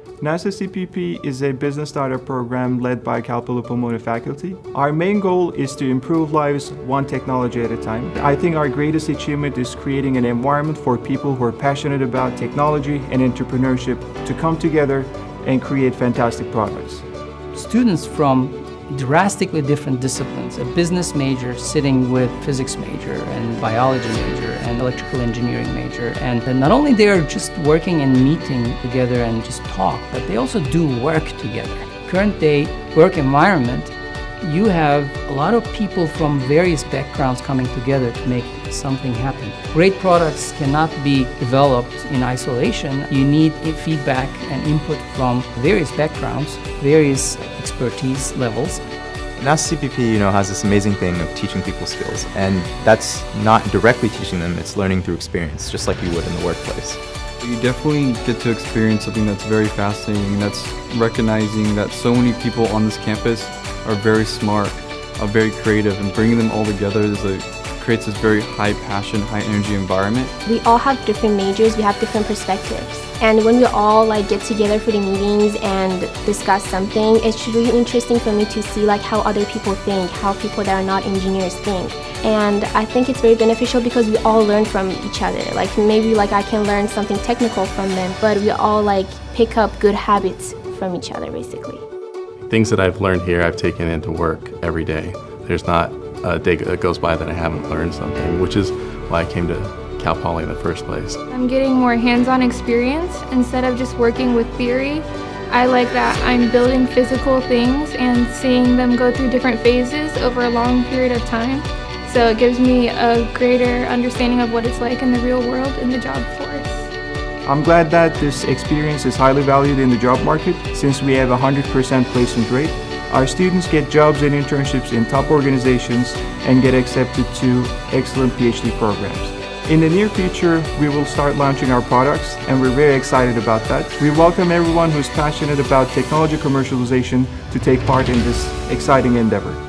NASA CPP is a business startup program led by Cal Poly Pomona faculty. Our main goal is to improve lives one technology at a time. I think our greatest achievement is creating an environment for people who are passionate about technology and entrepreneurship to come together and create fantastic products. Students from drastically different disciplines, a business major sitting with physics major and biology major and electrical engineering major, and not only they are just working and meeting together and just talk, but they also do work together. Current day work environment, you have a lot of people from various backgrounds coming together to make something happen. Great products cannot be developed in isolation. You need feedback and input from various backgrounds, various expertise levels. NASA CPP, has this amazing thing of teaching people skills, and that's not directly teaching them, it's learning through experience, just like you would in the workplace. You definitely get to experience something that's very fascinating, that's recognizing that so many people on this campus are very smart, are very creative, and bringing them all together creates this very high passion, high energy environment. We all have different majors, we have different perspectives. And when we all get together for the meetings and discuss something, it's really interesting for me to see how other people think, how people that are not engineers think. And I think it's very beneficial because we all learn from each other. Maybe I can learn something technical from them, but we all pick up good habits from each other basically. Things that I've learned here I've taken into work every day. There's not a day that goes by that I haven't learned something, which is why I came to Cal Poly in the first place. I'm getting more hands-on experience instead of just working with theory. I like that I'm building physical things and seeing them go through different phases over a long period of time. So it gives me a greater understanding of what it's like in the real world in the job force. I'm glad that this experience is highly valued in the job market since we have a 100% placement rate. Our students get jobs and internships in top organizations and get accepted to excellent PhD programs. In the near future, we will start launching our products, and we're very excited about that. We welcome everyone who's passionate about technology commercialization to take part in this exciting endeavor.